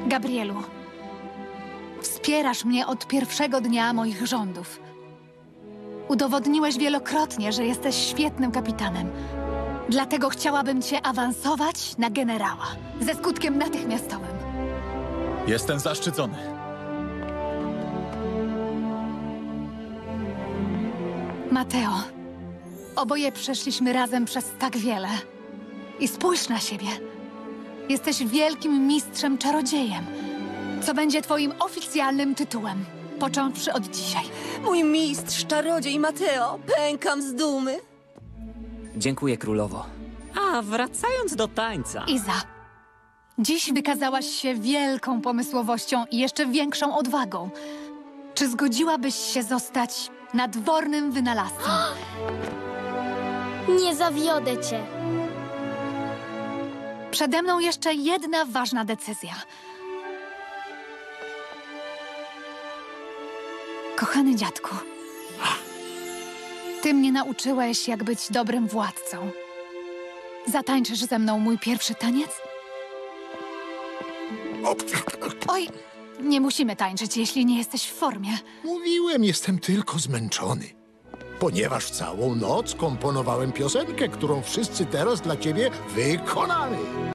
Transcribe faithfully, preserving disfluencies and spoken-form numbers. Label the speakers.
Speaker 1: Gabrielu, wspierasz mnie od pierwszego dnia moich rządów. Udowodniłeś wielokrotnie, że jesteś świetnym kapitanem. Dlatego chciałabym cię awansować na generała, ze skutkiem natychmiastowym.
Speaker 2: Jestem zaszczycony.
Speaker 1: Mateo, oboje przeszliśmy razem przez tak wiele. I spójrz na siebie. Jesteś wielkim mistrzem czarodziejem, co będzie twoim oficjalnym tytułem, począwszy od dzisiaj.
Speaker 3: Mój mistrz, czarodziej Mateo, pękam z dumy.
Speaker 4: Dziękuję, królowo.
Speaker 5: A wracając do tańca.
Speaker 1: Iza, dziś wykazałaś się wielką pomysłowością i jeszcze większą odwagą. Czy zgodziłabyś się zostać nadwornym wynalazcą?
Speaker 6: Nie zawiodę cię.
Speaker 1: Przede mną jeszcze jedna ważna decyzja. Kochany dziadku, ty mnie nauczyłeś, jak być dobrym władcą. Zatańczysz ze mną mój pierwszy taniec? Oj, nie musimy tańczyć, jeśli nie jesteś w formie.
Speaker 7: Mówiłem, jestem tylko zmęczony. Ponieważ całą noc komponowałem piosenkę, którą wszyscy teraz dla ciebie wykonamy.